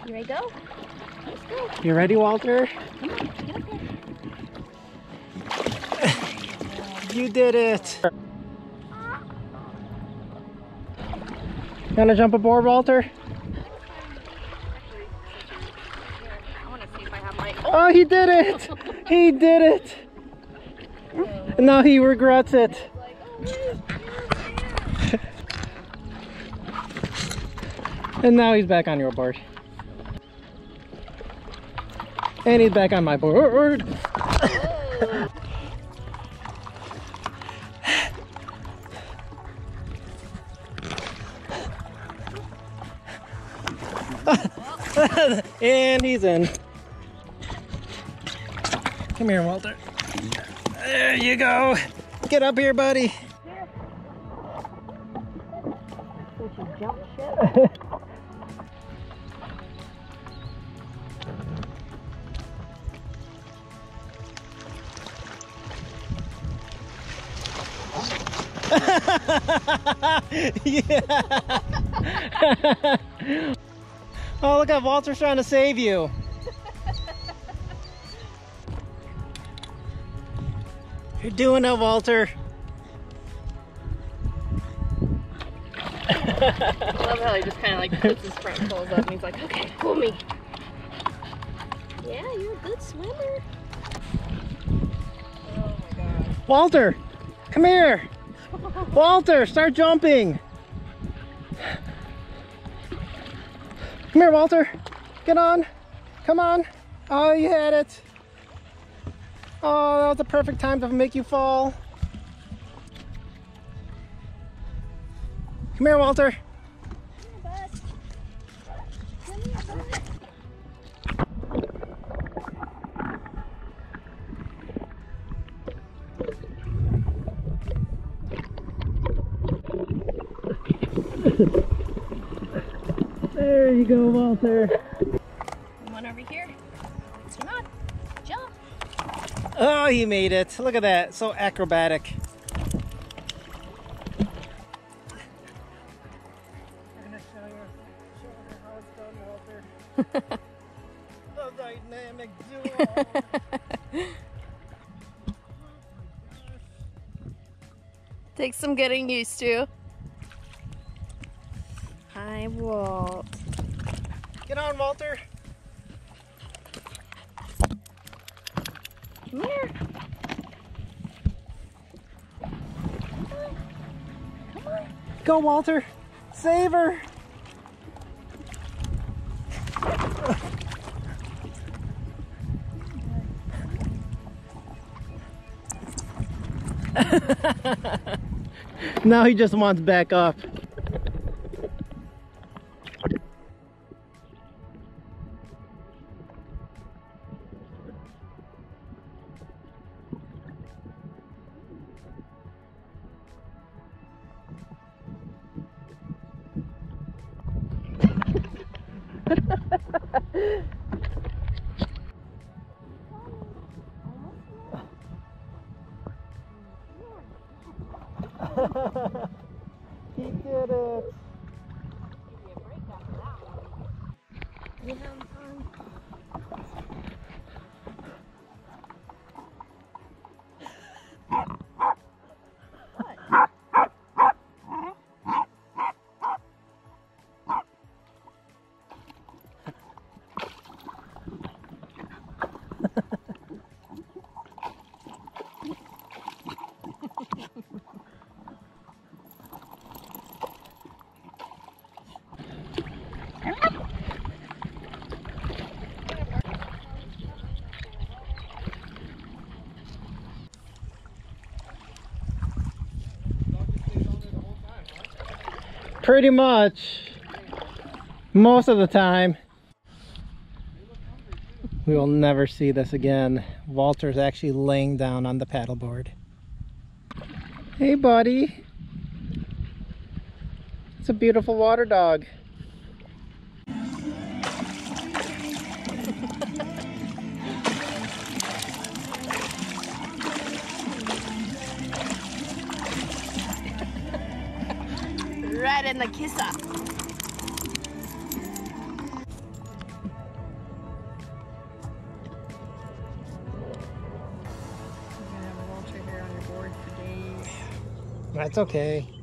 You ready to go? Let's go. You ready, Walter? Come on, get up there. You did it. You wanna jump aboard, Walter? I want to see if I have my... Oh, he did it! He did it! And now he regrets it. And now he's back on your board. And he's back on my board. And he's in. Come here, Walter. There you go. Get up here, buddy. Don't you jump ship? Yeah. Oh, look at Walter's trying to save you. You're doing it, Walter. I love how he just kind of like puts his front paws up and he's like, okay, pull me. Yeah, you're a good swimmer. Oh my god. Walter, come here. Walter, start jumping. Come here, Walter. Get on. Come on. Oh, you had it. Oh, that was the perfect time to make you fall. Come here, Walter. Come here, bud. Come here, bud. There you go, Walter. One over here. Come on, jump. Oh, he made it. Look at that. So acrobatic. I'm going to show you how it's done, Walter. The dynamic duo. Takes some getting used to. Hi, Walt. Get on, Walter. Come here. Come on. Go, Walter. Save her. Now he just wants back up. He did it. Pretty much. Most of the time. We will never see this again. Walter's actually laying down on the paddleboard. Hey, buddy. It's a beautiful water dog. Right in the kisser. That's okay.